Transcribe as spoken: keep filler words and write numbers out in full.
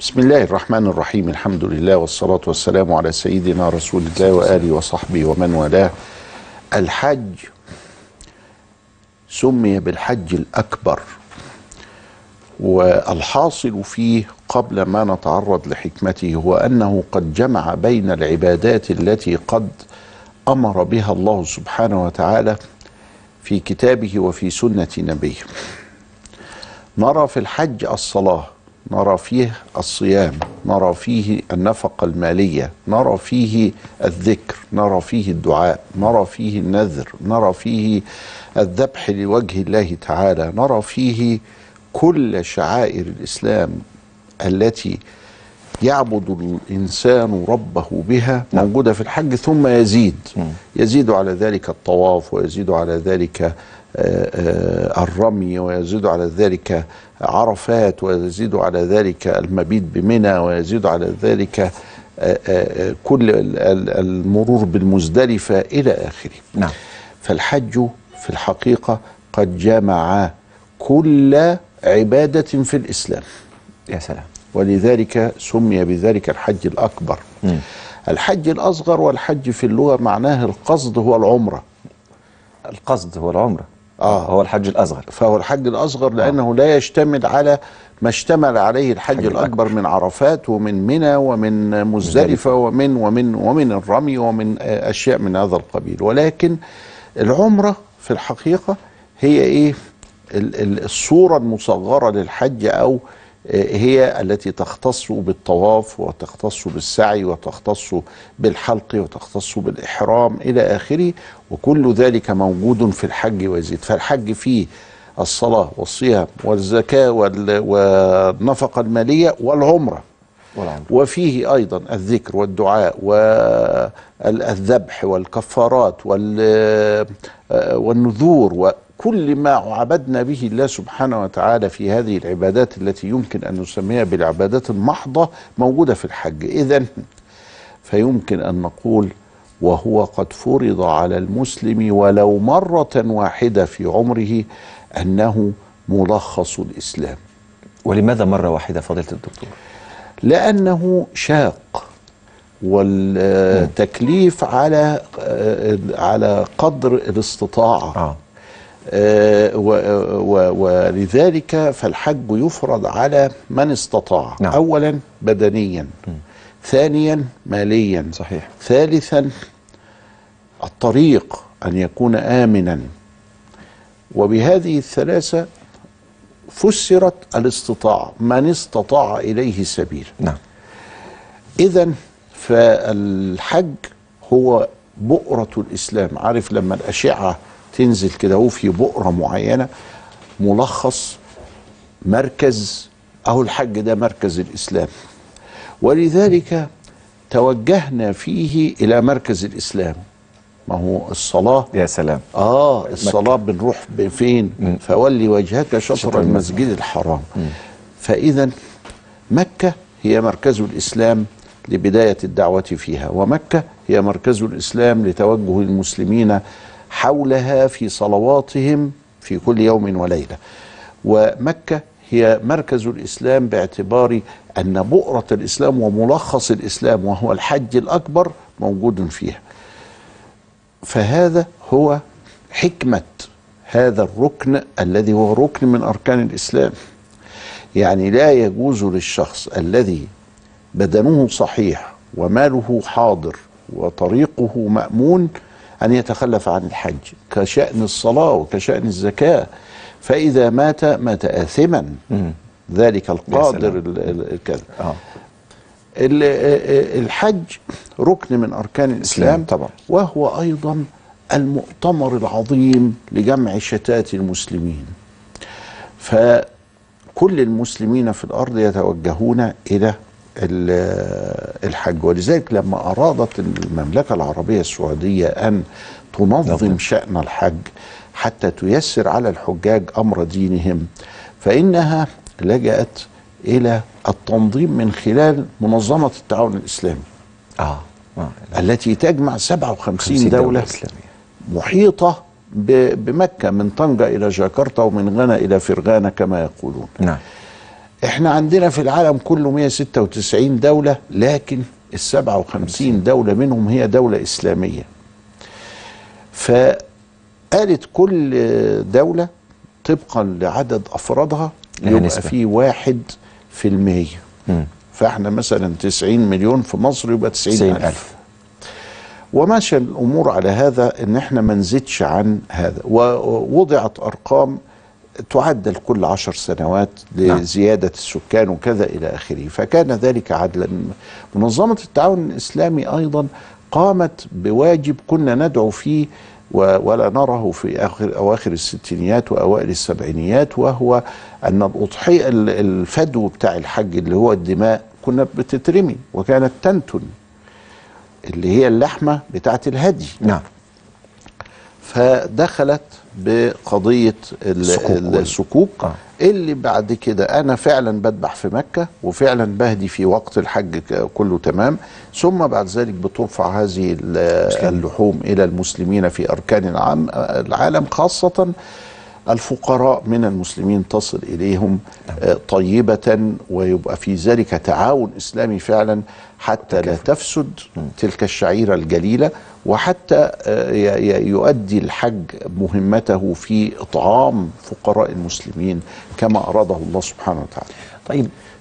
بسم الله الرحمن الرحيم. الحمد لله والصلاة والسلام على سيدنا رسول الله وآله وصحبه ومن والاه. الحج سمي بالحج الأكبر، والحاصل فيه قبل ما نتعرض لحكمته هو أنه قد جمع بين العبادات التي قد أمر بها الله سبحانه وتعالى في كتابه وفي سنة نبيه. نرى في الحج الصلاة، نرى فيه الصيام، نرى فيه النفقة المالية، نرى فيه الذكر، نرى فيه الدعاء، نرى فيه النذر، نرى فيه الذبح لوجه الله تعالى، نرى فيه كل شعائر الإسلام التي يعبد الإنسان ربه بها موجودة في الحج. ثم يزيد يزيد على ذلك الطواف، ويزيد على ذلك الرمي، ويزيد على ذلك عرفات، ويزيد على ذلك المبيت بمنى، ويزيد على ذلك كل المرور بالمزدلفة إلى آخره. نعم. فالحج في الحقيقة قد جمع كل عبادة في الإسلام. يا سلام. ولذلك سمي بذلك الحج الأكبر. م. الحج الأصغر والحج في اللغة معناه القصد هو العمرة. القصد هو العمرة. آه. هو الحج الأصغر. فهو الحج الأصغر لأنه آه. لا يشتمل على ما اشتمل عليه الحج الحج الأكبر, الأكبر من عرفات ومن منى ومن مزدلفة ومن ومن ومن الرمي ومن أشياء من هذا القبيل. ولكن العمرة في الحقيقة هي إيه؟ الصورة المصغرة للحج، أو هي التي تختص بالطواف وتختص بالسعي وتختص بالحلق وتختص بالإحرام إلى آخره، وكل ذلك موجود في الحج ويزيد. فالحج فيه الصلاة والصيام والزكاة والنفقة المالية والعمرة، وفيه أيضا الذكر والدعاء والذبح والكفارات والنذور وكل ما عبدنا به الله سبحانه وتعالى في هذه العبادات التي يمكن أن نسميها بالعبادات المحضة موجودة في الحج. إذن فيمكن أن نقول وهو قد فرض على المسلم ولو مرة واحدة في عمره أنه ملخص الإسلام. ولماذا مرة واحدة فضيلة الدكتور؟ لأنه شاق، والتكليف على على قدر الاستطاعة. آه. آه ولذلك فالحج يفرض على من استطاع. نعم. أولا بدنيا، م. ثانيا ماليا، صحيح. ثالثا الطريق أن يكون آمنا. وبهذه الثلاثة فسرت الاستطاعة، من استطاع إليه سبيل. نعم. إذن فالحج هو بؤرة الإسلام. عارف لما الأشعة تنزل كده وفي بؤرة معينة، ملخص مركز، أو الحج ده مركز الإسلام. ولذلك توجهنا فيه إلى مركز الإسلام. ما هو الصلاة. يا سلام. آه الصلاة مكة. بنروح فين؟ م. فولي وجهك شطر المسجد الحرام. م. فإذا مكة هي مركز الإسلام لبداية الدعوة فيها، ومكة هي مركز الإسلام لتوجه المسلمين حولها في صلواتهم في كل يوم وليلة. ومكة هي مركز الإسلام باعتبار أن بؤرة الإسلام وملخص الإسلام وهو الحج الأكبر موجود فيها. فهذا هو حكمة هذا الركن الذي هو ركن من أركان الإسلام. يعني لا يجوز للشخص الذي بدنه صحيح وماله حاضر وطريقه مأمون أن يتخلف عن الحج، كشأن الصلاة وكشأن الزكاة. فإذا مات مات آثما، ذلك القادر الكذا. آه. الحج ركن من أركان الإسلام طبعا، وهو أيضا المؤتمر العظيم لجمع شتات المسلمين. فكل المسلمين في الأرض يتوجهون إلى الحج. ولذلك لما أرادت المملكة العربية السعودية أن تنظم شأن الحج حتى تيسر على الحجاج أمر دينهم، فإنها لجأت إلى التنظيم من خلال منظمة التعاون الإسلامي. آه. آه. التي تجمع سبعة وخمسين دولة إسلامية محيطة بمكة، من طنجة إلى جاكرتا ومن غانا إلى فرغانة كما يقولون. نعم. احنا عندنا في العالم كله مئة وستة وتسعين دولة، لكن ال سبعة وخمسين دولة منهم هي دولة إسلامية. فقالت كل دولة طبقا لعدد أفرادها يبقى في واحد في المية. فاحنا مثلا تسعين مليون في مصر يبقى تسعين ألف. وماشى الأمور على هذا، إن احنا ما نزيدش عن هذا، ووضعت أرقام تعدل كل عشر سنوات لزيادة السكان وكذا إلى آخره، فكان ذلك عدلا. منظمة التعاون الإسلامي أيضا قامت بواجب كنا ندعو فيه ولا نره في آخر أواخر الستينيات وأوائل السبعينيات، وهو أن الأضحية الفدو بتاع الحج اللي هو الدماء كنا بتترمي وكانت تنتن، اللي هي اللحمة بتاعت الهدي. نعم. فدخلت بقضية السكوك آه. اللي بعد كده أنا فعلا بذبح في مكة وفعلا بهدي في وقت الحج كله تمام، ثم بعد ذلك بترفع هذه اللحوم إلى المسلمين في أركان العالم، خاصة الفقراء من المسلمين تصل إليهم طيبة، ويبقى في ذلك تعاون إسلامي فعلا حتى لا تفسد تلك الشعيرة الجليلة، وحتى يؤدي الحج مهمته في إطعام فقراء المسلمين كما أراده الله سبحانه وتعالى. طيب